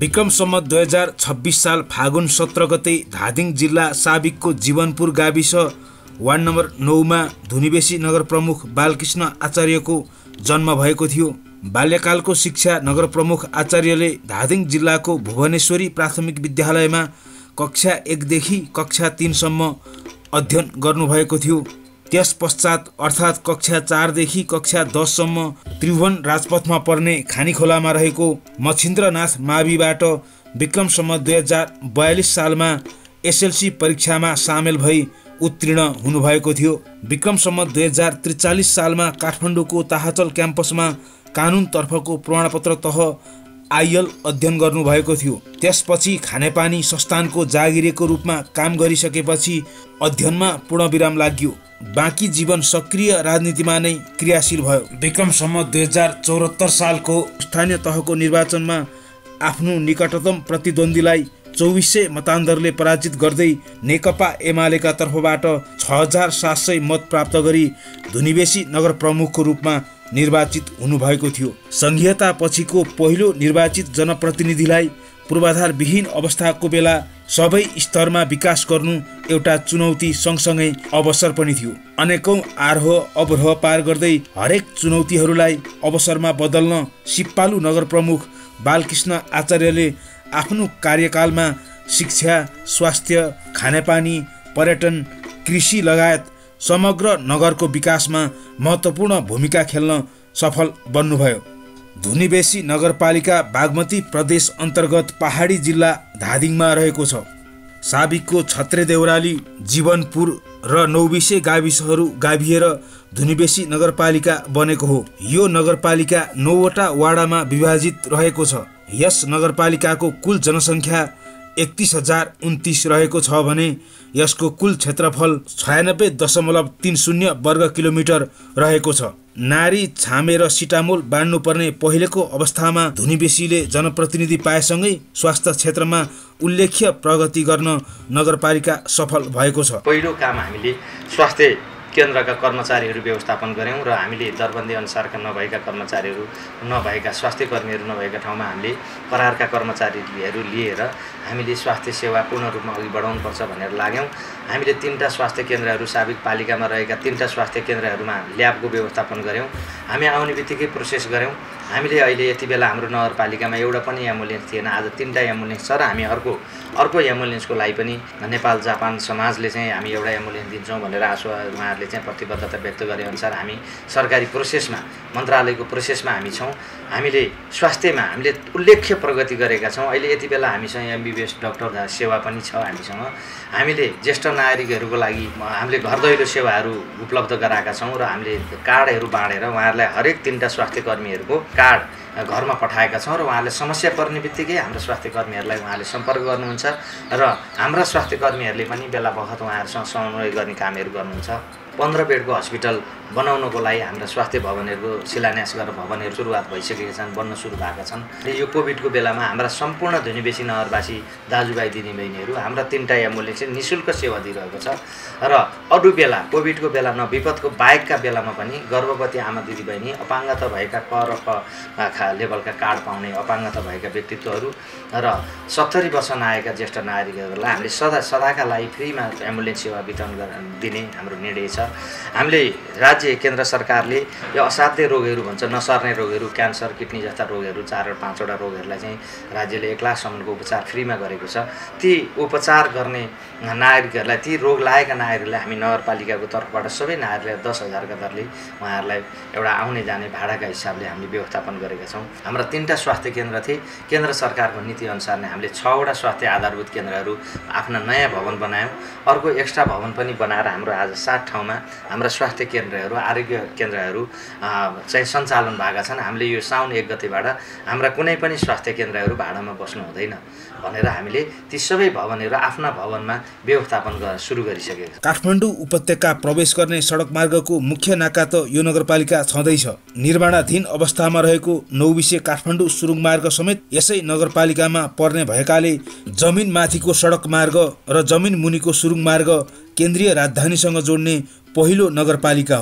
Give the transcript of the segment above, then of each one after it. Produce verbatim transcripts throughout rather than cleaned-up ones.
विक्रम सम्वत दुई हजार छब्बीस साल फागुन सत्र गते धादिङ जिल्ला साबिकको जीवनपुर गाविस वार्ड नम्बर नौमा धुनीबेसी नगर प्रमुख बालकृष्ण आचार्यको जन्म भएको थियो। बाल्यकालको शिक्षा नगर प्रमुख आचार्यले धादिङ जिल्लाको भुवनेश्वरी प्राथमिक विद्यालयमा कक्षा एकदेखि कक्षा तीनसम्म अध्ययन गर्नुभएको थियो। त्यस पश्चात अर्थात् कक्षा चारदेखि कक्षा दससम्म त्रिभुवन राजपथमा पर्ने खानीखोलामा रहेको मच्छिन्द्रनाथ माविबाट विक्रम सम्वत दुई हजार बयालिस सालमा एसएलसी परीक्षामा सामेल भई उत्तीर्ण हुनुभएको थियो। विक्रम सम्वत दुई हजार त्रिचालिस सालमा काठमाडौँको ताहाचल क्याम्पसमा कानुनतर्फको प्रमाणपत्र तह आइएल अध्ययन गर्नुभएको थियो। त्यसपछि खानेपानी संस्थानको जागिरेको रूपमा काम गरिसकेपछि अध्ययनमा पूर्णविराम लाग्यो। बाँकी जीवन सक्रिय राजनीतिमा नै क्रियाशील भयो। विक्रम सम्वत दुई हजार चौहत्तर सालको स्थानीय तहको निर्वाचनमा आफ्नो निकटतम प्रतिद्वन्दीलाई चौबिस सय मतान्तरले पराजित गर्दै नेकपा एमालेका तर्फबाट छ हजार सात सय मत प्राप्त गरी धुनीबेसी नगर प्रमुखको रूपमा निर्वाचित हुनुभएको थियो। संघीयता पछिको पहिलो निर्वाचित जनप्रतिनिधिलाई पूर्वाधारविहीन अवस्थाको बेला सबै स्तरमा विकास गर्नु एउटा चुनौती सँगसँगै अवसर पनि थियो। अनेकौं आरोह अवरोह पार गर्दै हरेक चुनौतीहरूलाई अवसरमा बदल्न सिपालु नगर प्रमुख बालकृष्ण आचार्यले आफ्नो कार्यकालमा शिक्षा, स्वास्थ्य, खानेपानी, पर्यटन, कृषि लगायत समग्र नगरको विकासमा महत्त्वपूर्ण भूमिका खेल्न सफल बन्नुभयो। धुनीबेसी नगरपालिका बागमती प्रदेश अन्तर्गत पहाडी जिल्ला धादिङमा रहेको छ। साबिकको छत्रे देउराली, जीवनपुर र नौबिसे गाविसहरू गाभिएर धुनीबेसी नगरपालिका बनेको हो। यो नगरपालिका नौवटा वाडामा विभाजित रहेको छ। यस नगरपालिकाको कुल जनसङ्ख्या एकतिस हजार उन्तिस रहेको छ भने यसको कुल क्षेत्रफल छयानब्बे दशमलव तीन शून्य वर्ग किलोमिटर रहेको छ। नारी छामेर सिटामोल बाँड्नुपर्ने पहिलेको अवस्थामा धुनीबेसीले जनप्रतिनिधि पाएसँगै स्वास्थ्य क्षेत्रमा उल्लेख्य प्रगति गर्न नगरपालिका सफल भएको छ। पहिलो काम हामीले स्वास्थ्य केन्द्रका कर्मचारीहरू व्यवस्थापन गऱ्यौँ र हामीले दरबन्दी अनुसारका नभएका कर्मचारीहरू नभएका स्वास्थ्य कर्मीहरू नभएका ठाउँमा हामीले प्रहरका कर्मचारीहरू लिएर हामीले स्वास्थ्य सेवा पूर्ण रूपमा अघि बढाउनुपर्छ भनेर लाग्यौँ। हामीले तीनवटा स्वास्थ्य केन्द्रहरू साबिक पालिकामा रहेका तीनवटा स्वास्थ्य केन्द्रहरूमा ल्याबको व्यवस्थापन गऱ्यौँ। हामी आउने बित्तिकै प्रोसेस गऱ्यौँ। हामीले अहिले यति बेला हाम्रो नगरपालिकामा एउटा पनि एम्बुलेन्स थिएन, आज तीनवटा एम्बुलेन्स छ र हामी अर्को अर्को एम्बुलेन्सको लागि पनि नेपाल जापान समाजले चाहिँ हामी एउटा एम्बुलेन्स दिन्छौँ भनेर आशा उहाँहरूले चाहिँ प्रतिबद्धता व्यक्त गरे अनुसार हामी सरकारी प्रोसेसमा मन्त्रालयको प्रोसेसमा हामी छौँ। हामीले स्वास्थ्यमा हामीले उल्लेख्य प्रगति गरेका छौँ। अहिले यति बेला हामीसँग एमबिबिएस डक्टर सेवा पनि छ हामीसँग। हामीले ज्येष्ठ नागरिकहरूको लागि हामीले घर दैलो सेवाहरू उपलब्ध गराएका छौँ र हामीले कार्डहरू बाँडेर उहाँहरूलाई हरेक तीनवटा स्वास्थ्य कर्मीहरूको कार्ड घरमा पठाएका छौँ र उहाँहरूले समस्या पर्ने बित्तिकै हाम्रो स्वास्थ्य कर्मीहरूलाई उहाँले सम्पर्क गर्नुहुन्छ र हाम्रा स्वास्थ्य कर्मीहरूले पनि बेला बखत उहाँहरूसँग समन्वय गर्ने कामहरू गर्नुहुन्छ। पन्ध्र बेडको हस्पिटल बनाउनको लागि हाम्रा स्वास्थ्य भवनहरूको शिलान्यास गरेर भवनहरू सुरुवात भइसकेका छन्, बन्न सुरु भएका छन्। यो कोभिडको बेलामा हाम्रा सम्पूर्ण धुनीबेसी नगरवासी दाजुभाइ दिदीबहिनीहरू हाम्रा तीनवटा एम्बुलेन्स निःशुल्क सेवा दिइरहेको छ र अरू बेला कोभिडको बेला न विपदको बाहेकका बेलामा पनि गर्भवती आमा दिदीबहिनी, अपाङ्गता भएका क र ख लेभलका कार्ड पाउने अपाङ्गता भएका व्यक्तित्वहरू र सत्तरी वर्ष नआएका ज्येष्ठ नागरिकहरूलाई हामीले सदा सदाका लागि फ्रीमा एम्बुलेन्स सेवा वितरण दिने हाम्रो निर्णय छ। हामीले राज्य केन्द्र सरकारले यो असाध्य रोगहरू भन्छ, नसर्ने रोगहरू, क्यान्सर, किडनी जस्ता रोगहरू चार पाँचवटा रोगहरूलाई चाहिँ राज्यले एक लाखसम्मको उपचार फ्रीमा गरेको छ। ती उपचार गर्ने नागरिकहरूलाई, ती रोग लागेका नागरिकहरूलाई हामी नगरपालिकाको तर्फबाट सबै नागरिकलाई दस हजारका दरले उहाँहरूलाई एउटा आउने जाने भाडाका हिसाबले हामीले व्यवस्थापन गरेका छौँ। हाम्रा तीनवटा स्वास्थ्य केन्द्र थिए। केन्द्र सरकारको नीतिअनुसार नै हामीले छवटा स्वास्थ्य आधारभूत केन्द्रहरू आफ्ना नयाँ भवन बनायौँ। अर्को एक्स्ट्रा भवन पनि बनाएर हाम्रो आज सात ठाउँमा हाम्रा स्वास्थ्य केन्द्रहरू, आरोग्य केन्द्रहरू चाहिँ सञ्चालन भएका छन्। हामीले यो साउन एक गतेबाट हाम्रा कुनै पनि स्वास्थ्य केन्द्रहरू भाडामा बस्नु हुँदैन भनेर हामीले ती सबै भवनहरू आफ्ना भवनमा व्यवस्थापन गर्न सुरु गरिसकेका छौँ। काठमाडौँ उपत्यका प्रवेश गर्ने सडक मार्गको मुख्य नाका त यो नगरपालिका छँदैछ। निर्माणाधीन अवस्थामा रहेको नौबिसे काठमाडौँ सुरुङ मार्ग समेत यसै नगरपालिकामा पर्ने भएकाले जमिन माथिको सडक मार्ग र जमिन मुनिको सुरुङ मार्ग केन्द्रीय राजधानीसँग जोड्ने पहिलो नगरपालिका हो।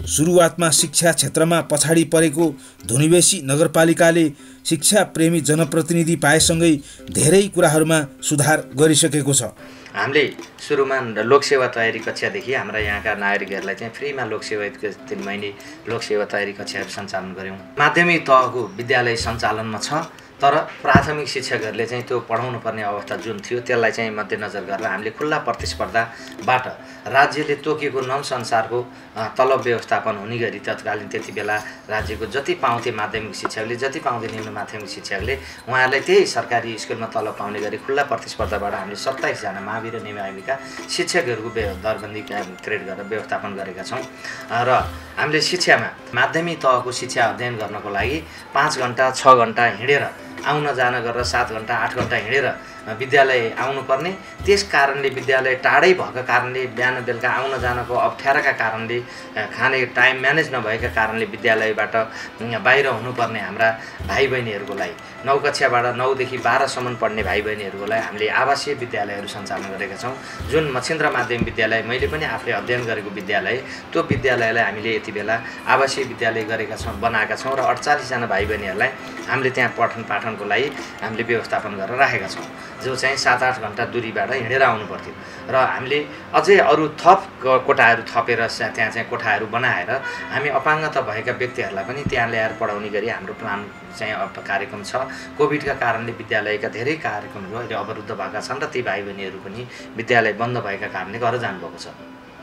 सुरुवातमा शिक्षा क्षेत्रमा पछाडि परेको धुनिबेसी नगरपालिकाले शिक्षा प्रेमी जनप्रतिनिधि पाएसँगै धेरै कुराहरूमा सुधार गरिसकेको छ। हामीले सुरुमा लोकसेवा तयारी कक्षादेखि हाम्रा यहाँका नागरिकहरूलाई चाहिँ फ्रीमा लोकसेवा तिन महिने लोकसेवा तयारी कक्षाहरू सञ्चालन गऱ्यौँ। माध्यमिक तहको विद्यालय सञ्चालनमा छ, तर प्राथमिक शिक्षकहरूले चाहिँ त्यो पढाउनु पर्ने अवस्था जुन थियो त्यसलाई चाहिँ मध्यनजर गरेर हामीले खुल्ला प्रतिस्पर्धाबाट राज्यले तोकेको नम्सअनुसारको तलब व्यवस्थापन हुने गरी तत्कालीन त्यति बेला राज्यको जति पाउँथे माध्यमिक शिक्षकले, जति पाउँथे निम्न माध्यमिक शिक्षकले, उहाँहरूलाई त्यही सरकारी स्कुलमा तलब पाउने गरी खुल्ला प्रतिस्पर्धाबाट हामीले सत्ताइसजना महावीर नियमिका शिक्षकहरूको दरबन्दी क्रिएट गरेर व्यवस्थापन गरेका छौँ। र हामीले शिक्षामा माध्यमिक तहको शिक्षा अध्ययन गर्नको लागि पाँच घन्टा छ घन्टा हिँडेर आउन जान गरेर सात घन्टा आठ घन्टा हिँडेर विद्यालय आउनुपर्ने, त्यस कारणले विद्यालय टाढै भएको कारणले बिहान बेलुका आउन जानको अप्ठ्याराका कारणले खाने टाइम म्यानेज नभएका कारणले विद्यालयबाट बाहिर हुनुपर्ने हाम्रा भाइ बहिनीहरूको लागि नौ कक्षाबाट नौदेखि बाह्रसम्म पढ्ने भाइ बहिनीहरूको लागि हामीले आवासीय विद्यालयहरू सञ्चालन गरेका छौँ। जुन मच्छिन्द्र माध्यमिक विद्यालय मैले पनि आफूले अध्ययन गरेको विद्यालय, त्यो विद्यालयलाई हामीले यति बेला आवासीय विद्यालय गरेका छौँ बनाएका छौँ र अडचालिसजना भाइ बहिनीहरूलाई हामीले त्यहाँ पठन पाठनको लागि हामीले व्यवस्थापन गरेर राखेका छौँ, जो चाहिँ सात आठ घन्टा दूरीबाट हिँडेर आउनु पर्थ्यो। र हामीले अझै अरू थप कोठाहरू थपेर त्यहाँ चाहिँ कोठाहरू बनाएर हामी अपाङ्गता भएका व्यक्तिहरूलाई पनि त्यहाँ ल्याएर पढाउने गरी हाम्रो प्लान चाहिँ कार्यक्रम छ। कोभिडका कारणले विद्यालयका धेरै कार्यक्रमहरू अहिले अवरुद्ध भएका छन् र ती भाइ बहिनीहरू पनि विद्यालय बन्द भएका कारणले घर जानुभएको छ।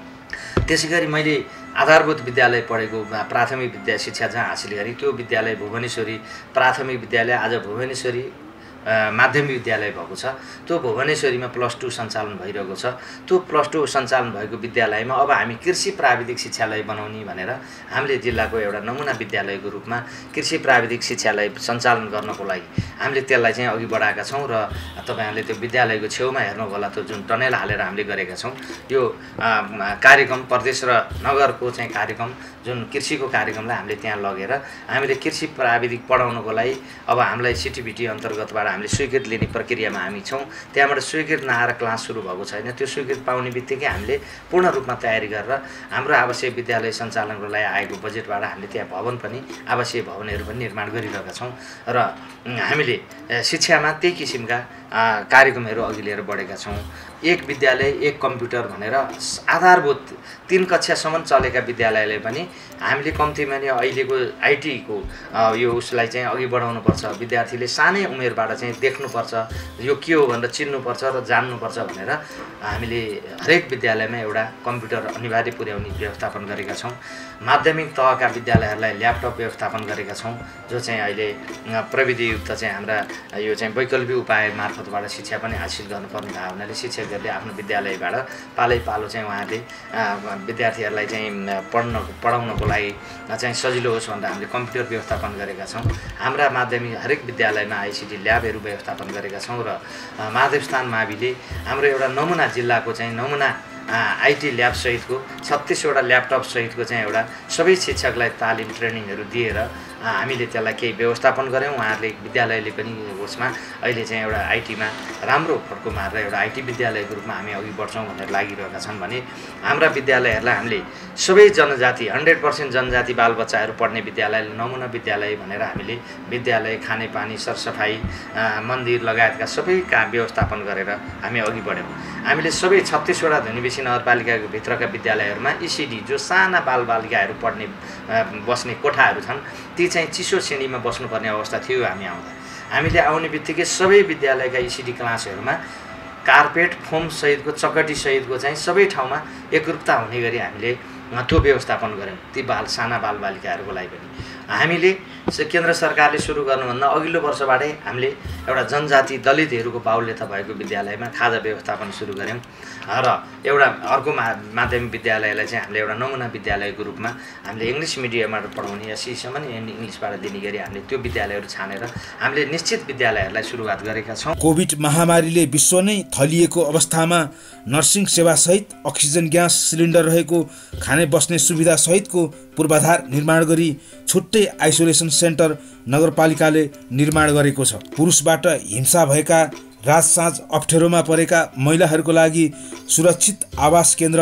त्यसै गरी मैले आधारभूत विद्यालय पढेको प्राथमिक विद्या शिक्षा जहाँ हासिल गरेँ त्यो विद्यालय भुवनेश्वरी प्राथमिक विद्यालय आज भुवनेश्वरी माध्यमिक विद्यालय भएको छ। त्यो भुवनेश्वरीमा प्लस टू सञ्चालन भइरहेको छ। त्यो प्लस टू सञ्चालन भएको विद्यालयमा अब हामी कृषि प्राविधिक शिक्षालय बनाउने भनेर हामीले जिल्लाको एउटा नमुना विद्यालयको रूपमा कृषि प्राविधिक शिक्षालय सञ्चालन गर्नको लागि हामीले त्यसलाई चाहिँ अघि बढाएका छौँ। र तपाईँहरूले त्यो विद्यालयको छेउमा हेर्नु होला, त्यो जुन टनेल हालेर हामीले गरेका छौँ। यो कार्यक्रम प्रदेश र नगरको चाहिँ कार्यक्रम जुन कृषिको कार्यक्रमलाई हामीले त्यहाँ लगेर हामीले कृषि प्राविधिक पढाउनको लागि अब हामीलाई सिटिबिटी अन्तर्गतबाट हामीले स्वीकृति लिने प्रक्रियामा हामी छौँ। त्यहाँबाट स्वीकृति नआएर क्लास सुरु भएको छैन। त्यो स्वीकृति पाउने बित्तिकै हामीले पूर्ण रूपमा तयारी गरेर हाम्रो आवासीय विद्यालय सञ्चालनको लागि आएको बजेटबाट हामीले त्यहाँ भवन पनि आवासीय भवनहरू पनि निर्माण गरिरहेका छौँ। र हामीले शिक्षामा त्यही किसिमका कार्यक्रमहरू अघि लिएर बढेका छौँ। एक विद्यालय एक कम्प्युटर भनेर आधारभूत तीन कक्षासम्म चलेका विद्यालयले पनि हामीले कम्तीमा नि अहिलेको आइटीको यो उसलाई चाहिँ अघि बढाउनुपर्छ। विद्यार्थीले सानै उमेरबाट चाहिँ देख्नुपर्छ, यो के हो भनेर चिन्नुपर्छ र जान्नुपर्छ भनेर हामीले हरेक विद्यालयमा एउटा कम्प्युटर अनिवार्य पुर्याउने व्यवस्थापन गरेका छौँ। माध्यमिक तहका विद्यालयहरूलाई ल्यापटप व्यवस्थापन गरेका छौँ, जो चाहिँ अहिले प्रविधियुक्त चाहिँ हाम्रा यो चाहिँ वैकल्पिक उपाय मार्फतबाट शिक्षा पनि हासिल गर्नुपर्ने भएको हुनाले शिक्षकहरूले आफ्नो विद्यालयबाट पालै पालो चाहिँ उहाँहरूले विद्यार्थीहरूलाई चाहिँ पढ्न पढाउनको लागि चाहिँ सजिलो होस् भनेर हामीले कम्प्युटर व्यवस्थापन गरेका छौँ। हाम्रा माध्यमिक हरेक विद्यालयमा आइसिटी ल्याबहरू व्यवस्थापन गरेका छौँ। र महादेवस्थान माविले हाम्रो एउटा नमुना जिल्लाको चाहिँ नमुना आइटी ल्याब सहितको छत्तिसवटा ल्यापटप सहितको चाहिँ एउटा सबै शिक्षकलाई तालिम ट्रेनिङहरू दिएर हामीले त्यसलाई केही व्यवस्थापन गऱ्यौँ। उहाँहरूले विद्यालयले पनि उसमा अहिले चाहिँ एउटा आइटीमा राम्रो फड्को मारेर एउटा आइटी विद्यालयको रूपमा हामी अघि बढ्छौँ भनेर लागिरहेका छन् भने हाम्रा विद्यालयहरूलाई हामीले सबै जनजाति हन्ड्रेड पर्सेन्ट जनजाति बालबच्चाहरू पढ्ने विद्यालय नमुना विद्यालय भनेर हामीले विद्यालय खानेपानी सरसफाइ मन्दिर लगायतका सबै काम व्यवस्थापन गरेर हामी अघि बढ्यौँ। हामीले सबै छत्तिसवटा धुनिबेसी नगरपालिकाको भित्रका विद्यालयहरूमा इसिडी जो साना बालबालिकाहरू पढ्ने बस्ने कोठाहरू छन् ती चाहिँ चिसो श्रेणीमा बस्नुपर्ने अवस्था थियो। हामी आउँदा हामीले आउने बित्तिकै सबै विद्यालयका इसिडी क्लासहरूमा कार्पेट फोम सहितको चकटी सहितको चाहिँ सबै ठाउँमा एकरूपता हुने गरी हामीले त्यो व्यवस्थापन गऱ्यौँ। ती बाल साना बालबालिकाहरूको लागि पनि हामीले केन्द्र सरकारले सुरु गर्नुभन्दा अघिल्लो वर्षबाटै हामीले एउटा जनजाति दलितहरूको बाहुल्यता भएको विद्यालयमा खाजा व्यवस्थापन सुरु गऱ्यौँ। र एउटा अर्को मा माध्यमिक विद्यालयलाई चाहिँ हामीले एउटा नमुना विद्यालयको रूपमा हामीले इङ्ग्लिस मिडियमबाट पढाउने या सीसम्म इङ्ग्लिसबाट दिने गरी हामीले त्यो विद्यालयहरू छानेर हामीले निश्चित विद्यालयहरूलाई सुरुवात गरेका छौँ। कोभिड महामारीले विश्व नै थलिएको अवस्थामा नर्सिङ सेवासहित अक्सिजन ग्यास सिलिन्डर रहेको खाने बस्ने सुविधा सहितको पूर्वाधार निर्माण गरी छुट्टै आइसोलेसन सेन्टर नगरपालिकाले निर्माण गरेको छ। पुरुषबाट हिंसा भएका राजसाँझ अप्ठ्यारोमा परेका महिलाहरूको लागि सुरक्षित आवास केन्द्र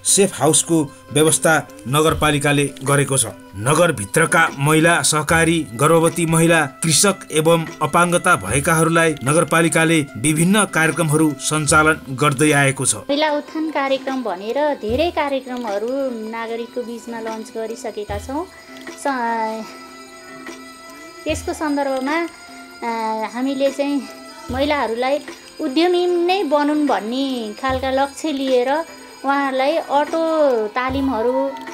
सेफ हाउसको व्यवस्था नगरपालिकाले गरेको छ। नगरभित्रका महिला सहकारी, गर्भवती महिला, कृषक एवं अपाङ्गता भएकाहरूलाई नगरपालिकाले विभिन्न कार्यक्रमहरू सञ्चालन गर्दै आएको छ। महिला उत्थान कार्यक्रम भनेर धेरै कार्यक्रमहरू नागरिकको बीचमा लन्च गरिसकेका छौँ। त्यसको सन्दर्भमा हामीले चाहिँ महिलाहरूलाई उद्यमी नै बनुन् भन्ने खालका लक्ष्य लिएर उहाँहरूलाई अटो तालिमहरू,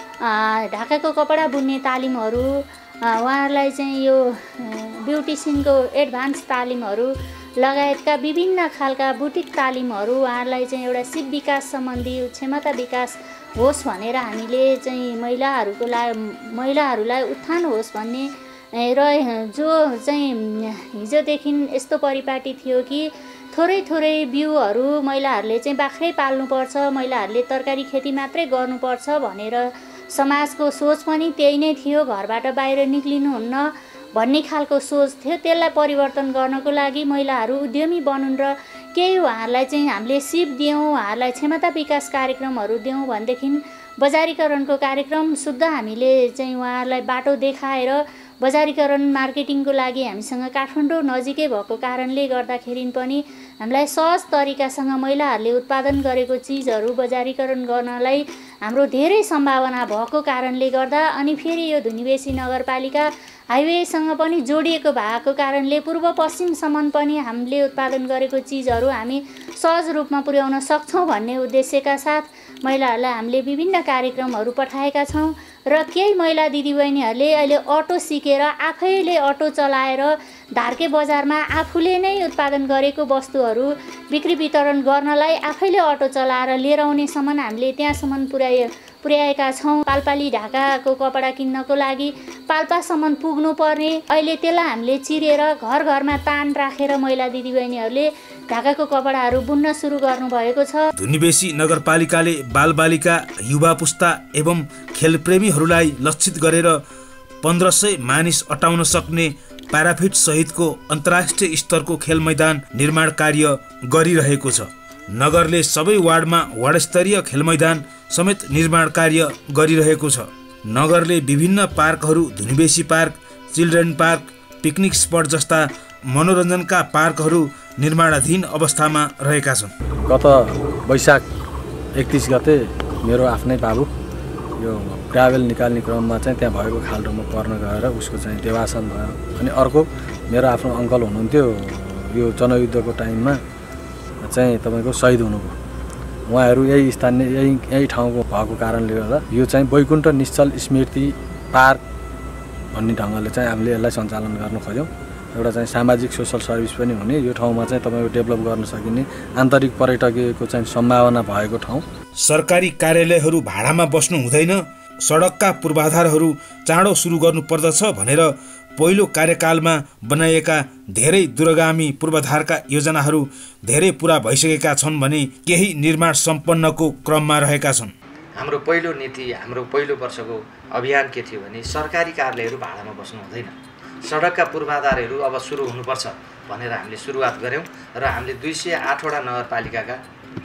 ढाकाको कपडा बुन्ने तालिमहरू, उहाँहरूलाई चाहिँ यो ब्युटिसियनको एडभान्स तालिमहरू लगायतका विभिन्न खालका बुटिक तालिमहरू उहाँहरूलाई चाहिँ एउटा सिप विकास सम्बन्धी क्षमता विकास होस् भनेर हामीले चाहिँ महिलाहरूको लागि महिलाहरूलाई उत्थान होस् भन्ने र जो चाहिँ हिजोदेखि यस्तो परिपाटी थियो कि थोरै थोरै बिउहरू महिलाहरूले चाहिँ बाख्रै पाल्नुपर्छ, महिलाहरूले तरकारी खेती मात्रै गर्नुपर्छ भनेर समाजको सोच पनि त्यही नै थियो, घरबाट बाहिर निक्लिनुहुन्न भन्ने खालको सोच थियो। त्यसलाई परिवर्तन गर्नको लागि महिलाहरू उद्यमी बनुन् र केही उहाँहरूलाई चाहिँ हामीले सिप दियौँ, उहाँहरूलाई क्षमता विकास कार्यक्रमहरू दियौँ भनेदेखि बजारीकरणको कार्यक्रम शुद्ध हामीले चाहिँ उहाँहरूलाई बाटो देखाएर बजारीकरण मार्केटिङको लागि हामीसँग काठमाडौँ नजिकै भएको कारणले गर्दाखेरि पनि हामीलाई सहज तरिकासँग महिलाहरूले उत्पादन गरेको चिजहरू बजारीकरण गर्नलाई हाम्रो धेरै सम्भावना भएको कारणले गर्दा अनि फेरि यो धुनीबेसी नगरपालिका हाइवेसँग पनि जोडिएको भएको कारणले पूर्व पश्चिमसम्म पनि हामीले उत्पादन गरेको चिजहरू हामी सहज रूपमा पुर्याउन सक्छौँ भन्ने उद्देश्यका साथ महिलाहरूलाई हामीले विभिन्न कार्यक्रमहरू पठाएका छौँ र केही महिला दिदीबहिनीहरूले अहिले अटो सिकेर आफैले अटो चलाएर धार्के बजारमा आफूले नै उत्पादन गरेको वस्तुहरू बिक्री वितरण गर्नलाई आफैले अटो चलाएर लिएर आउनेसम्म हामीले त्यहाँसम्म पुर्याए पुर्याएका छौँ। पाल्पाली ढाकाको कपडा किन्नको लागि पाल्पासम्म पुग्नुपर्ने, अहिले त्यसलाई हामीले चिरेर घर घरमा तान राखेर महिला दिदीबहिनीहरूले ढाकाको कपडाहरू बुन्न सुरु गर्नुभएको छ। धुनीबेसी नगरपालिकाले बालबालिका, युवा पुस्ता एवं खेलप्रेमीहरूलाई लक्षित गरेर पन्ध्र सय मानिस अटाउन सक्ने प्याराफिट सहितको अन्तर्राष्ट्रिय स्तरको खेल मैदान निर्माण कार्य गरिरहेको छ। नगरले सबै वार्डमा वार्डस्तरीय खेल मैदान समेत निर्माण कार्य गरिरहेको छ। नगरले विभिन्न पार्कहरू, Dhunibesi park, children park, picnic spot जस्ता मनोरञ्जनका पार्कहरू निर्माणाधीन अवस्थामा रहेका छन्। गत वैशाख एकतिस गते मेरो आफ्नै बाबु यो ग्राभेल निकाल्ने क्रममा चाहिँ त्यहाँ भएको खाल्डोमा पर्न गएर उसको चाहिँ देवासन भयो। अनि अर्को मेरो आफ्नो अङ्कल हुनुहुन्थ्यो, यो जनयुद्धको टाइममा चाहिँ तपाईँको शहीद हुनुभयो। उहाँहरू यही स्थानीय यही यही ठाउँको भएको कारणले गर्दा यो चाहिँ वैकुण्ठ निश्चल स्मृति पार्क भन्ने ढङ्गले चाहिँ हामीले यसलाई सञ्चालन गर्न खोज्यौँ। एउटा चाहिँ सामाजिक सोसल सर्भिस पनि हुने, यो ठाउँमा चाहिँ तपाईँको डेभलप गर्न सकिने आन्तरिक पर्यटकीयको चाहिँ सम्भावना भएको ठाउँ। सरकारी कार्यालयहरू भाडामा बस्नु हुँदैन, सडकका पूर्वाधारहरू चाँडो सुरु गर्नुपर्दछ भनेर पहिलो कार्यकालमा बनाइएका धेरै दूरगामी पूर्वाधारका योजनाहरू धेरै पुरा भइसकेका छन् भने केही निर्माण सम्पन्नको क्रममा रहेका छन्। हाम्रो पहिलो नीति, हाम्रो पहिलो वर्षको अभियान के थियो भने सरकारी कार्यालयहरू भाडामा बस्नु हुँदैन, सडकका पूर्वाधारहरू अब सुरु हुनुपर्छ भनेर हामीले सुरुवात गऱ्यौँ र हामीले दुई सय आठवटा नगरपालिकाका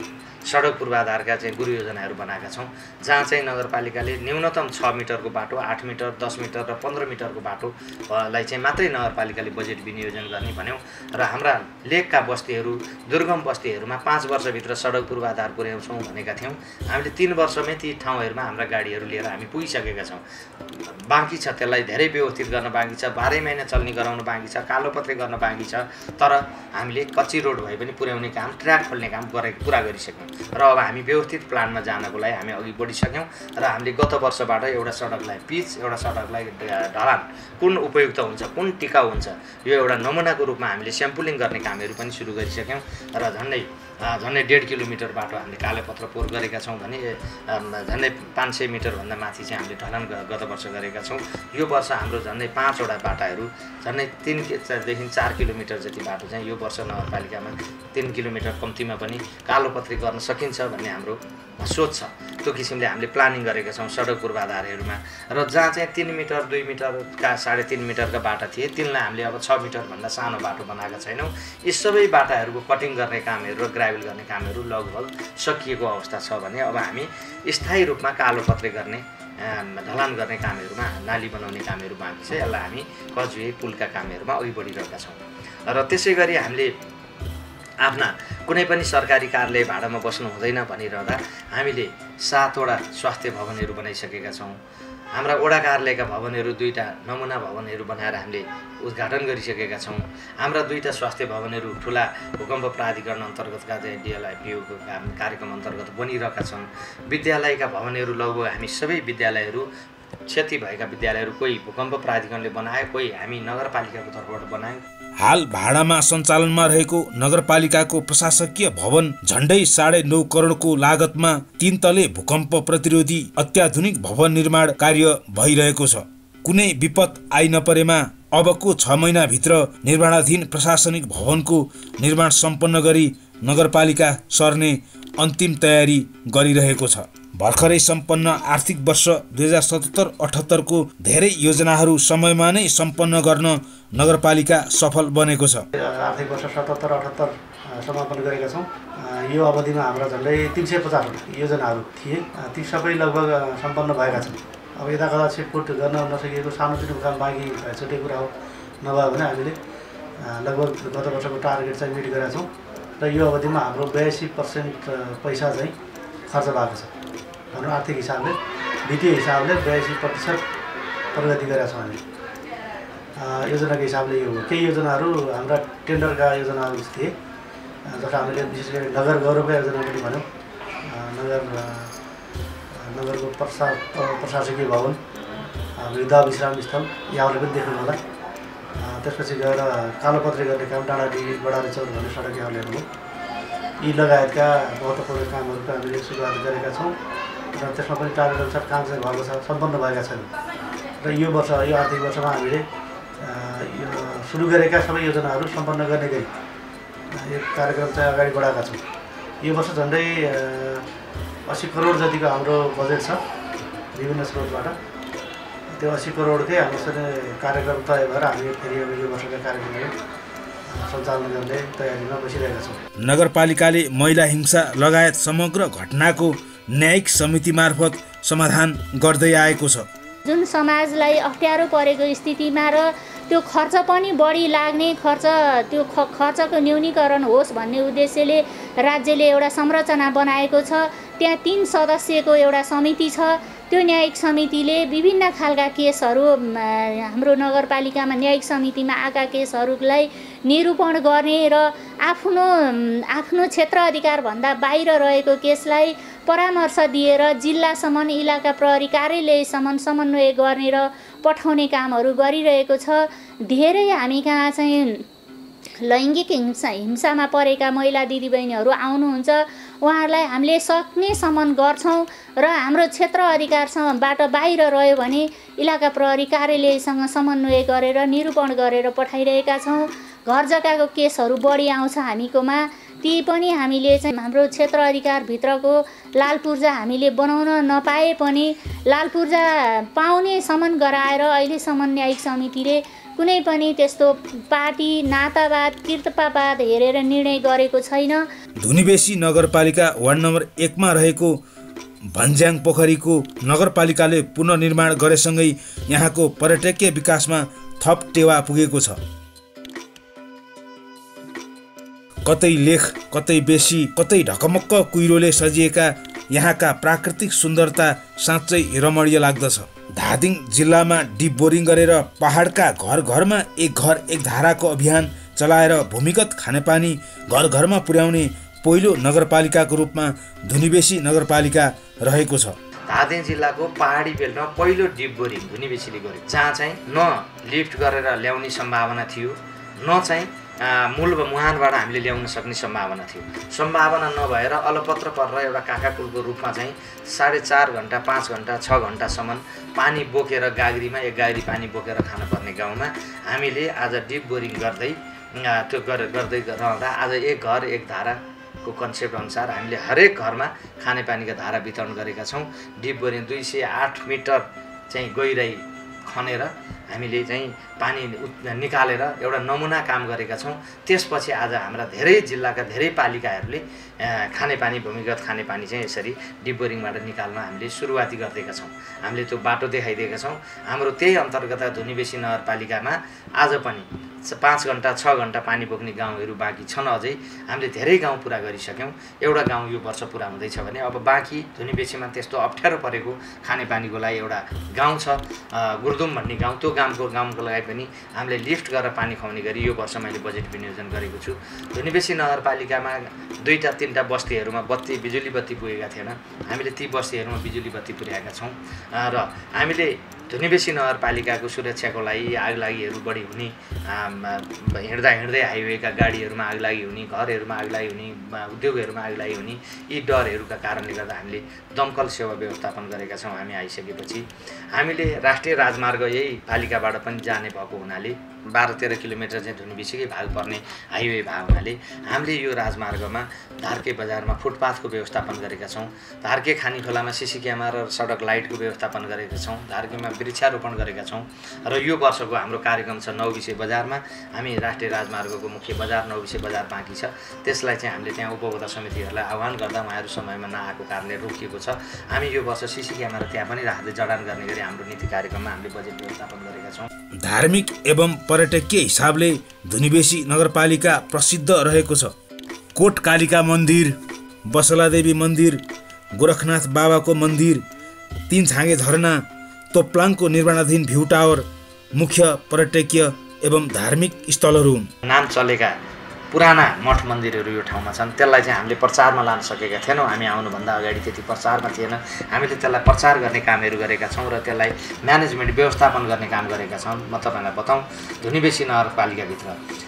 सडक पूर्वाधारका चाहिँ गुरु योजनाहरू बनाएका छौँ, जहाँ चाहिँ नगरपालिकाले न्यूनतम छ मिटरको बाटो, आठ मिटर, दस मिटर र पन्ध्र मिटरको बाटोलाई चाहिँ मात्रै नगरपालिकाले बजेट विनियोजन गर्ने भन्यौँ र हाम्रा लेकका बस्तीहरू, दुर्गम बस्तीहरूमा पाँच वर्षभित्र सडक पूर्वाधार पुर्याउँछौँ भनेका थियौँ। हामीले तिन वर्षमै ती ठाउँहरूमा हाम्रा गाडीहरू लिएर हामी पुगिसकेका छौँ। बाँकी छ, त्यसलाई धेरै व्यवस्थित गर्न बाँकी छ, बाह्रै महिना चल्ने गराउन बाँकी छ, कालोपत्रे गर्न बाँकी छ, तर हामीले कच्ची रोड भए पनि पुर्याउने काम, ट्र्याक खोल्ने काम गरे पुरा गरिसक्यौँ र अब हामी व्यवस्थित प्लानमा जानको लागि हामी अघि बढिसक्यौँ र हामीले गत वर्षबाट एउटा सडकलाई पिच, एउटा सडकलाई ढलान कुन उपयुक्त हुन्छ, कुन टिकाउ हुन्छ, यो एउटा नमुनाको रूपमा हामीले स्याम्पलिङ गर्ने कामहरू पनि सुरु गरिसक्यौँ र झन्डै झन्डै डेढ किलोमिटर बाटो हामीले कालोपत्र पोहोर गरेका छौँ भने झन्डै पाँच सय मिटरभन्दा माथि चाहिँ हामीले ढलान गत वर्ष गरेका छौँ। यो वर्ष हाम्रो झन्डै पाँचवटा बाटाहरू झन्डै तिनदेखि चार किलोमिटर जति बाटो चाहिँ यो वर्ष नगरपालिकामा तिन किलोमिटर कम्तीमा पनि कालोपत्री गर्न गर्न सकिन्छ भन्ने हाम्रो सोच छ। त्यो किसिमले हामीले प्लानिङ गरेका छौँ सडक पूर्वाधारहरूमा। र जहाँ चाहिँ तिन मिटर दुई मिटरका साढे तिन मिटरका बाटा थिए तिनलाई हामीले अब छ मिटरभन्दा सानो बाटो बनाएका छैनौँ। यी सबै बाटाहरूको कटिङ गर्ने कामहरू र ग्राभल गर्ने कामहरू लगभग सकिएको अवस्था छ भने अब हामी स्थायी रूपमा कालोपत्रे गर्ने ढलान गर्ने कामहरूमा नाली बनाउने कामहरू बाँकी छ। यसलाई हामी कजुवे पुलका कामहरूमा अघि बढिरहेका छौँ। र त्यसै गरी हामीले आफ्ना कुनै पनि सरकारी कार्यालय भाडामा बस्नु हुँदैन भनिरहँदा हामीले सातवटा स्वास्थ्य भवनहरू बनाइसकेका छौँ। हाम्रा वडा कार्यालयका भवनहरू दुईवटा नमुना भवनहरू बनाएर हामीले उद्घाटन गरिसकेका छौँ। हाम्रा दुईवटा स्वास्थ्य भवनहरू ठुला भूकम्प प्राधिकरण अन्तर्गतका चाहिँ डिएलआइपिओको काम कार्यक्रम अन्तर्गत बनिरहेका छन्। विद्यालयका भवनहरू लगभग हामी सबै विद्यालयहरू क्षति भएका विद्यालयहरू कोही भूकम्प प्राधिकरणले बनाए, कोही हामी नगरपालिकाको तर्फबाट बनायौँ। हाल भाडामा सञ्चालनमा रहेको नगरपालिकाको प्रशासकीय भवन झण्डै साढे नौ करोडको लागतमा तीन तले भूकम्प प्रतिरोधी अत्याधुनिक भवन निर्माण कार्य भइरहेको छ। कुनै विपद आइ नपरेमा अबको छ महिनाभित्र निर्माणाधीन प्रशासनिक भवनको निर्माण सम्पन्न गरी नगरपालिका सर्ने अन्तिम तयारी गरिरहेको छ। भर्खरै सम्पन्न आर्थिक वर्ष दुई हजार सतहत्तर अठहत्तरको धेरै योजनाहरू समयमा नै सम्पन्न गर्न नगरपालिका सफल बनेको छ। आर्थिक वर्ष सतहत्तर अठहत्तर समापन गरेका छौँ। यो अवधिमा हाम्रा झन्डै तिन सय पचासवटा योजनाहरू थिए, ती सबै लगभग सम्पन्न भएका छन्। अब यता कता छिटपुट गर्न नसकिएको सानोतिनो काम बाँकी छुट्टै कुरा हो। नभए भने हामीले लगभग गत वर्षको टार्गेट चाहिँ मिट गरेका छौँ र यो अवधिमा हाम्रो बयासी पर्सेन्ट पैसा चाहिँ खर्च भएको छ। हाम्रो आर्थिक हिसाबले वित्तीय हिसाबले बयासी प्रतिशत प्रगति गरेका छौँ हामीले। योजनाको हिसाबले यो हो। केही योजनाहरू हाम्रा टेन्डरका योजनाहरू थिए, जसलाई हामीले विशेष गरी नगर गौरवका योजना पनि भन्यौँ। नगर नगरको प्रशा प्रशासकीय भवन, वृद्ध विश्राम स्थल यहाँहरूले पनि देख्नु होला। त्यसपछि गएर कालोपत्रे गर्ने काम डाँडाडी बडारी चौर भन्ने सडक यहाँले हेर्नु, यी लगायतका महत्त्वपूर्ण कामहरूको हामीले सुरुवात गरेका छौँ र त्यसमा पनि टार्गेट अनुसार काम चाहिँ भएको छ, सम्पन्न भएका छैनन्। र यो वर्ष यो आर्थिक वर्षमा हामीले यो सुरु गरेका सबै योजनाहरू सम्पन्न गर्ने गरी यो कार्यक्रम चाहिँ अगाडि बढाएका छौँ। यो वर्ष झन्डै अस्सी करोड जतिको हाम्रो बजेट छ विभिन्न स्रोतबाट। त्यो अस्सी करोडकै हाम्रो कार्यक्रम तय भएर हामी फेरि यो वर्षका कार्यक्रमहरू सञ्चालन गर्ने तयारीमा बसिरहेका छौँ। नगरपालिकाले महिला हिंसा लगायत समग्र घटनाको न्यायिक समिति मार्फत समाधान गर्दै आएको छ। जुन समाजलाई अप्ठ्यारो परेको स्थितिमा र त्यो खर्च पनि बढी लाग्ने खर्च त्यो खर्चको न्यूनीकरण होस् भन्ने उद्देश्यले राज्यले एउटा संरचना बनाएको छ। त्यहाँ तीन सदस्यको एउटा समिति छ। त्यो न्यायिक समितिले विभिन्न खालका केसहरू हाम्रो नगरपालिकामा न्यायिक समितिमा आएका केसहरूलाई निरूपण गर्ने र आफ्नो आफ्नो क्षेत्र अधिकारभन्दा बाहिर रहेको केसलाई परामर्श दिएर जिल्लासम्म इलाका प्रहरी कार्यालयसम्म समन्वय गर्ने र पठाउने कामहरू गरिरहेको छ। धेरै हामी कहाँ चाहिँ लैङ्गिक हिंसा हिंसामा परेका महिला दिदीबहिनीहरू आउनुहुन्छ। उहाँहरूलाई हामीले सक्नेसम्म गर्छौँ र हाम्रो क्षेत्र अधिकारसँगबाट बाहिर रह्यो भने इलाका प्रहरी कार्यालयसँग समन्वय गरेर निरूपण गरेर पठाइरहेका छौँ। घर जग्गाको केसहरू बढी आउँछ हामीकोमा, ती पनि हामीले चाहिँ हाम्रो क्षेत्र अधिकारभित्रको लाल पूर्जा हामीले बनाउन नपाए पनि लाल पूर्जा पाउनेसम्म गराएर अहिलेसम्म न्यायिक समितिले कुनै पनि त्यस्तो पार्टी नातावाद कृतपावाद हेरेर निर्णय गरेको छैन। धुनीबेसी नगरपालिका वार्ड नम्बर एकमा रहेको भन्ज्याङ पोखरीको नगरपालिकाले पुनर्निर्माण गरेसँगै यहाँको पर्यटकीय विकासमा थप टेवा पुगेको छ। कतै लेख, कतै बेसी, कतै ढकमक्क कुहिरोले सजिएका यहाँका प्राकृतिक सुन्दरता साँच्चै रमणीय लाग्दछ। धादिङ जिल्लामा डिप बोरिङ गरेर पहाडका घर घरमा एक घर एक धाराको अभियान चलाएर भूमिगत खानेपानी घर घरमा पुर्याउने पहिलो नगरपालिकाको रूपमा धुनीबेसी नगरपालिका रहेको छ। धादिङ जिल्लाको पहाडी बेल्टमा पहिलो डिप बोरिङ धुनीबेसीले गर्यो, जहाँ चाहिँ न लिफ्ट गरेर ल्याउने सम्भावना थियो, न चाहिँ मूल मुहानबाट हामीले ल्याउन सक्ने सम्भावना थियो। सम्भावना नभएर अलपत्र परेर एउटा काकाकुलको रूपमा चाहिँ साढे चार घन्टा पाँच घन्टा छ घन्टासम्म पानी बोकेर गाग्रीमा एक गाग्री पानी बोकेर खानुपर्ने गाउँमा हामीले आज डिप बोरिङ गर्दै त्यो गर्दै रहँदा आज एक घर एक धारा को कन्सेप्ट अनुसार हामीले हरेक घरमा खानेपानीका धारा वितरण गरेका छौँ। डिप बोरिङ दुई सय आठ मिटर चाहिँ गहिराई खनेर हामीले चाहिँ पानी निकालेर एउटा नमुना काम गरेका छौँ। त्यसपछि आज हाम्रा धेरै जिल्लाका धेरै पालिकाहरूले खानेपानी भूमिगत खानेपानी चाहिँ यसरी डिप बोरिङबाट निकाल्न हामीले सुरुवाती गरिदिएका छौँ। हामीले त्यो बाटो देखाइदिएका छौँ। हाम्रो त्यही अन्तर्गत धुनीबेसी नगरपालिकामा आज पनि पाँच घन्टा छ घन्टा पानी बोक्ने गाउँहरू बाँकी छन्। अझै हामीले धेरै गाउँ पुरा गरिसक्यौँ। एउटा गाउँ यो वर्ष पुरा हुँदैछ भने अब बाँकी धुनीबेसीमा त्यस्तो अप्ठ्यारो परेको खानेपानीको लागि एउटा गाउँ छ गुर्दुम भन्ने गाउँ। त्यो गाउँको गाउँको लागि पनि हामीले लिफ्ट गरेर पानी खुवाउने गरी यो वर्ष मैले बजेट विनियोजन गरेको छु। धुनीबेसी नगरपालिकामा दुईवटा तिनवटा बस्तीहरूमा बत्ती बिजुली बत्ती पुगेका थिएन। हामीले ती बस्तीहरूमा बिजुली बत्ती पुर्याएका छौँ र हामीले धुनीबेसी नगरपालिकाको सुरक्षाको लागि आगलागीहरू बढी हुने, हिँड्दा हिँड्दै हाइवेका गाडीहरूमा आगलागी हुने, घरहरूमा आगलागी हुने, उद्योगहरूमा आगलागी हुने, यी डरहरूका कारणले गर्दा हामीले दमकल सेवा व्यवस्थापन गरेका छौँ। हामी आइसकेपछि हामीले राष्ट्रिय राजमार्ग यही पालिकाबाट पनि जाने भएको हुनाले बाह्र तेह्र किलोमिटर चाहिँ धुनीबेसीकै भाग पर्ने हाइवे भाग हुनाले हामीले यो राजमार्गमा धार्के बजारमा फुटपाथको व्यवस्थापन गरेका छौँ। धार्के खानी खोलामा सिसी क्यामेरा र सडक लाइटको व्यवस्थापन गरेका छौँ। धार्केमा वृक्षारोपण गरेका छौँ र यो वर्षको हाम्रो कार्यक्रम छ नौबिसे बजारमा। हामी राष्ट्रिय राजमार्गको मुख्य बजार नौबिसे बजार बाँकी छ, त्यसलाई चाहिँ हामीले त्यहाँ उपभोक्ता समितिहरूलाई आह्वान गर्दा उहाँहरू समयमा नआएको कारणले रोकिएको छ। हामी यो वर्ष सिसी क्यामेरा त्यहाँ पनि राख्दै जडान गर्ने गरी हाम्रो नीति कार्यक्रममा हामीले बजेट व्यवस्थापन गरेका छौँ। धार्मिक एवं पर्यटकीय हिसाबले धुनीबेसी नगरपालिका प्रसिद्ध रहेको छ। कोट कालिका मन्दिर, बसलादेवी मन्दिर, गोरखनाथ बाबाको मन्दिर, तीन छाँगे झरना, तोप्लाङको निर्माणाधीन भ्यू टावर मुख्य पर्यटकीय एवं धार्मिक स्थलहरू हुन्। नाम चलेका पुराना मठ मन्दिरहरू यो ठाउँमा छन्। त्यसलाई चाहिँ हामीले प्रचारमा लान सकेका थिएनौँ। हामी आउनुभन्दा अगाडि त्यति प्रचारमा थिएन। हामीले त्यसलाई प्रचार गर्ने कामहरू गरेका छौँ र त्यसलाई म्यानेजमेन्ट व्यवस्थापन गर्ने काम गरेका छौँ। म तपाईँलाई बताउँ, धुनीबेसी नगरपालिकाभित्र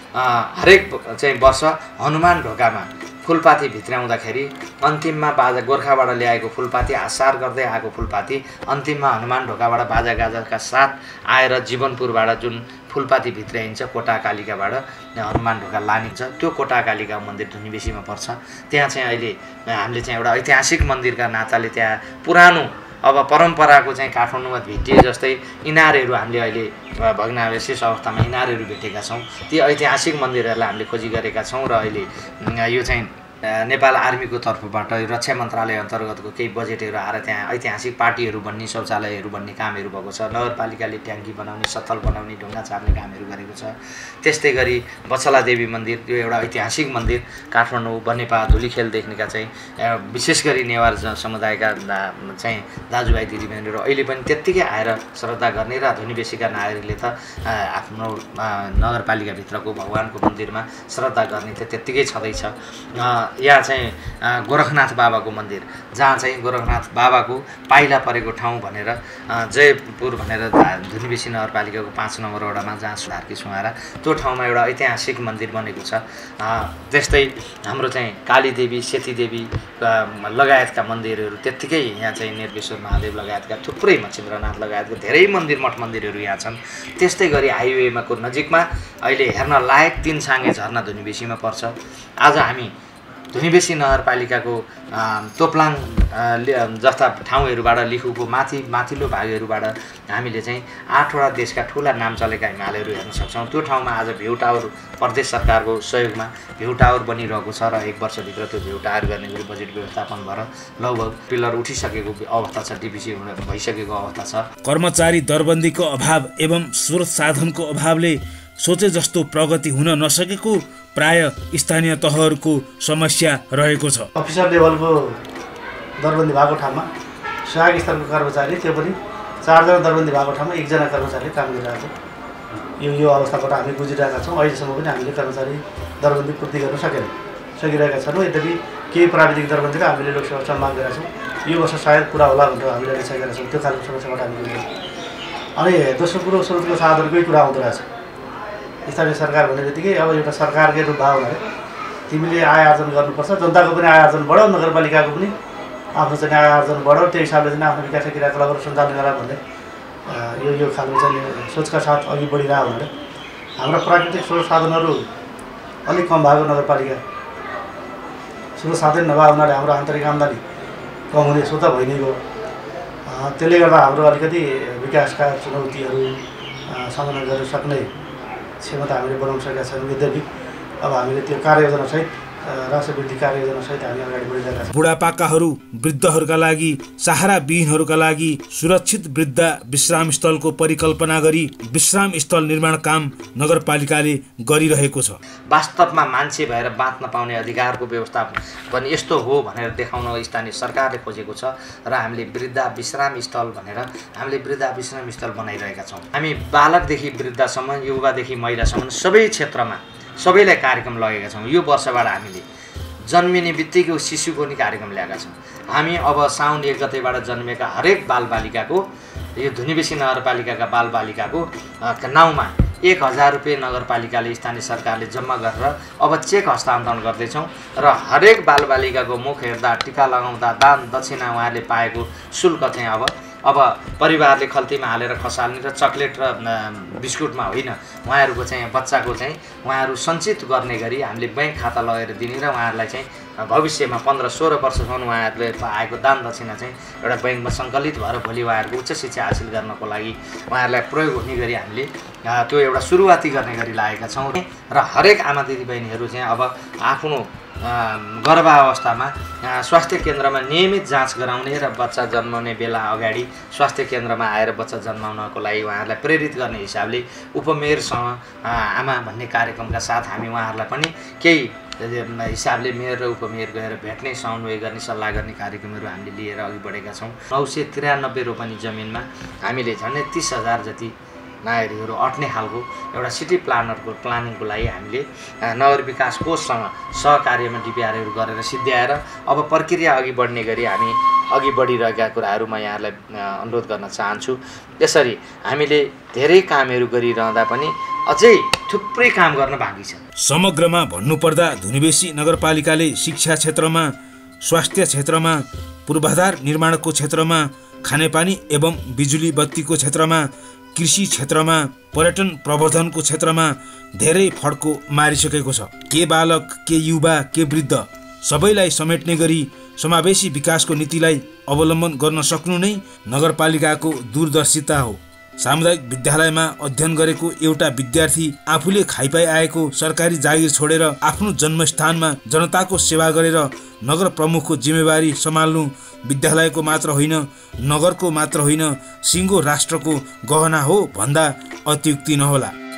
हरेक चाहिँ वर्ष हनुमान ढोकामा फुलपाती भित्राउँदाखेरि अन्तिममा बाजा गोर्खाबाट ल्याएको फुलपाती, आसार गर्दै आएको फुलपाती अन्तिममा हनुमान ढोकाबाट बाजागाजाका साथ आएर जीवनपुरबाट जुन फुलपाती भित्राइन्छ कोटा कालिकाबाट हनुमान ढोका लानिन्छ, त्यो कोटा कालिका मन्दिर धुनीबेसीमा पर्छ। त्यहाँ चाहिँ अहिले हामीले चाहिँ एउटा ऐतिहासिक मन्दिरका नाताले त्यहाँ पुरानो अब परम्पराको चाहिँ काठमाडौँमा भेटिए जस्तै इनारहरू हामीले अहिले भग्नावशेष अवस्थामा इनारहरू भेटेका छौँ। ती ऐतिहासिक मन्दिरहरूलाई हामीले खोजी गरेका छौँ र अहिले यो चाहिँ नेपाल आर्मीको तर्फबाट रक्षा मन्त्रालय अन्तर्गतको केही बजेटहरू आएर त्यहाँ ऐतिहासिक पार्टीहरू बन्ने, शौचालयहरू बन्ने कामहरू भएको छ। नगरपालिकाले ट्याङ्की बनाउने, सत्तल बनाउने, ढुङ्गा छाप्ने कामहरू गरेको छ। त्यस्तै गरी बसलादेवी मन्दिर, त्यो एउटा ऐतिहासिक मन्दिर काठमाडौँ बनेपा धुलीखेल देख्नेका चाहिँ विशेष गरी नेवार समुदायका चाहिँ दाजुभाइ दिदीबहिनीहरू अहिले पनि त्यत्तिकै आएर श्रद्धा गर्ने र धुनीबेसीका नागरिकले त आफ्नो नगरपालिकाभित्रको भगवानको मन्दिरमा श्रद्धा गर्ने त त्यत्तिकै छँदैछ। यहाँ चाहिँ गोरखनाथ बाबाको मन्दिर, जहाँ चाहिँ गोरखनाथ बाबाको पाइला परेको ठाउँ भनेर जयपुर भनेर धुनीबेसी नगरपालिकाको पाँच नम्बर वडामा जहाँ सुधारकी सुहारा त्यो ठाउँमा एउटा ऐतिहासिक मन्दिर बनेको छ। त्यस्तै हाम्रो चाहिँ कालीदेवी, सेतीदेवी लगायतका मन्दिरहरू त्यत्तिकै यहाँ चाहिँ निर्गेश्वर महादेव लगायतका थुप्रै मच्छिन्द्रनाथ लगायतका धेरै मन्दिर मठ मन्दिरहरू यहाँ छन्। त्यस्तै गरी हाइवेमाको नजिकमा अहिले हेर्न लायक तीन छाँगे झरना धुनीबेसीमा पर्छ। आज हामी धुनीबेसी नगरपालिकाको तोप्लाङ जस्ता ठाउँहरूबाट लिखुको माथि माथिल्लो भागहरूबाट हामीले चाहिँ आठवटा देशका ठुला नाम चलेका हिमालयहरू हेर्न सक्छौँ। त्यो ठाउँमा आज भ्यू टावर प्रदेश सरकारको सहयोगमा भ्यू टावर बनिरहेको छ र एक वर्षभित्र त्यो भ्यू टावर गर्ने गरी बजेट व्यवस्थापन भएर लगभग पिलर उठिसकेको अवस्था छ, डिपिसी भइसकेको अवस्था छ। कर्मचारी दरबन्दीको अभाव एवं स्रोत साधनको अभावले सोचे जस्तो प्रगति हुन नसकेको प्राय स्थानीय तहहरूको समस्या रहेको छ। अफिसर लेभलको दरबन्दी भएको ठाउँमा सहायक स्तरको कर्मचारी, त्यो पनि चारजना दरबन्दी भएको ठाउँमा एकजना कर्मचारीले काम गरिरहेको छ। यो यो अवस्थाबाट हामी गुजिरहेका छौँ। अहिलेसम्म पनि हामीले कर्मचारी दरबन्दी पूर्ति गर्न सकेन सकिरहेका छौँ। यद्यपि केही प्राविधिक दरबन्दीका हामीले लोकसेवा माग गरेका छौँ। यो वर्ष सायद पुरा होला भनेर हामीले लिइसकेका छौँ। त्यो खालको समस्याबाट हामी गुजिरहेका छौँ। अनि दोस्रो कुरो स्रोतको साधनकै कुरा आउँदो रहेछ। स्थानीय सरकार भन्ने बित्तिकै अब एउटा सरकारकै रूप भयो भने तिमीले आय आर्जन गर्नुपर्छ, जनताको पनि आय आर्जन बढाऊ, नगरपालिकाको पनि आफ्नो चाहिँ आय आर्जन बढाऊ, त्यो हिसाबले चाहिँ आफ्नो विकास क्रियाकलापहरू सञ्चालन गरा भन्ने यो यो खालको चाहिँ सोचका साथ अघि बढिरह्यो भनेर हाम्रा प्राकृतिक स्रोत साधनहरू अलिक कम भएको नगरपालिका स्रोत साधन नभए हुनाले हाम्रो आन्तरिक आम्दानी कम हुने स्वतः भइ नै गयो। त्यसले गर्दा हाम्रो अलिकति विकासका चुनौतीहरू समाधान गर्न सक्ने क्षमता हामीले बनाउन सकेका छैनौँ। यद्यपि अब हामीले त्यो कार्ययोजनासहित राष्ट्र वृद्धि कार्ययोजनासहित हामी अगाडि बढिरहेका छौँ। बुढापाकाहरू वृद्धहरूका लागि सहारा विहीनहरूका लागि सुरक्षित वृद्ध विश्राम स्थलको परिकल्पना गरी विश्राम स्थल निर्माण काम नगरपालिकाले गरिरहेको छ। वास्तवमा मान्छे भएर बाँच्न पाउने अधिकारको व्यवस्था पनि यस्तो हो भनेर देखाउन स्थानीय सरकारले खोजेको छ र हामीले वृद्ध विश्राम स्थल भनेर हामीले वृद्ध विश्राम स्थल बनाइरहेका छौँ। हामी बालकदेखि वृद्धसम्म, युवादेखि महिलासम्म सबै क्षेत्रमा सबैलाई कार्यक्रम लगेका छौँ। यो वर्षबाट हामीले जन्मिने बित्तिकै शिशुको नि कार्यक्रम ल्याएका छौँ। हामी अब साउन एक गतेबाट जन्मेका हरेक बालबालिकाको यो धुनीबेसी नगरपालिकाका बालबालिकाको नाउँमा एक हजार रुपियाँ नगरपालिकाले स्थानीय सरकारले जम्मा गरेर अब चेक हस्तान्तरण गर्दैछौँ र हरेक बालबालिकाको मुख हेर्दा, टिका लगाउँदा, दान दक्षिणा उहाँहरूले पाएको शुल्क चाहिँ अब अब परिवारले खल्तीमा हालेर खसाल्ने र चक्लेट र बिस्कुटमा होइन, उहाँहरूको चाहिँ बच्चाको चाहिँ उहाँहरू सञ्चित गर्ने गरी हामीले ब्याङ्क खाता लगेर दिने र उहाँहरूलाई चाहिँ भविष्यमा पन्ध्र सोह्र वर्षसम्म उहाँहरूले आएको दान दक्षिणा चाहिँ एउटा ब्याङ्कमा सङ्कलित भएर भोलि उहाँहरूको उच्च शिक्षा हासिल गर्नको लागि उहाँहरूलाई प्रयोग हुने गरी हामीले त्यो एउटा सुरुवाती गर्ने गरी लागेका छौँ र हरेक आमा दिदीबहिनीहरू चाहिँ अब आफ्नो गर्भावस्थामा स्वास्थ्य केन्द्रमा नियमित जाँच गराउने र बच्चा जन्माउने बेला अगाडि स्वास्थ्य केन्द्रमा आएर बच्चा जन्माउनको लागि उहाँहरूलाई प्रेरित गर्ने हिसाबले उपमेयरसँग आमा भन्ने कार्यक्रमका साथ हामी उहाँहरूलाई पनि केही हिसाबले मेयर र उपमेयर गएर भेट्ने, समन्वय गर्ने, सल्लाह गर्ने कार्यक्रमहरू हामीले लिएर अघि बढेका छौँ। नौ सय त्रियानब्बे रोपनी जमिनमा हामीले झन्डै तिस हजार जति नागरिकहरू अट्ने खालको एउटा सिटी प्लानरको प्लानिङको लागि हामीले नगर विकास कोषसँग सहकार्यमा डिपिआरहरू गरेर सिद्ध्याएर अब प्रक्रिया अघि बढ्ने गरी हामी अघि बढिरहेका कुराहरू म यहाँलाई अनुरोध गर्न चाहन्छु। यसरी हामीले धेरै कामहरू गरिरहँदा पनि अझै थुप्रै काम गर्न बाँकी छ। समग्रमा भन्नुपर्दा धुनीबेसी नगरपालिकाले शिक्षा क्षेत्रमा, स्वास्थ्य क्षेत्रमा, पूर्वाधार निर्माणको क्षेत्रमा, खानेपानी एवं बिजुली बत्तीको क्षेत्रमा, कृषि क्षेत्रमा, पर्यटन प्रवर्धनको क्षेत्रमा धेरै फड्को मारिसकेको छ। के बालक, के युवा, के वृद्ध सबैलाई समेट्ने गरी समावेशी विकासको नीतिलाई अवलम्बन गर्न सक्नु नै नगरपालिकाको दूरदर्शिता हो। सामुदायिक विद्यालयमा अध्ययन गरेको एउटा विद्यार्थी आफूले खाइपाई आएको सरकारी जागिर छोडेर आफ्नो जन्मस्थानमा जनताको सेवा गरेर नगर प्रमुखको जिम्मेवारी सम्हाल्नु विद्यालयको मात्र होइन, नगरको मात्र होइन, सिङ्गो राष्ट्रको गहना हो भन्दा अत्युक्ति नहोला।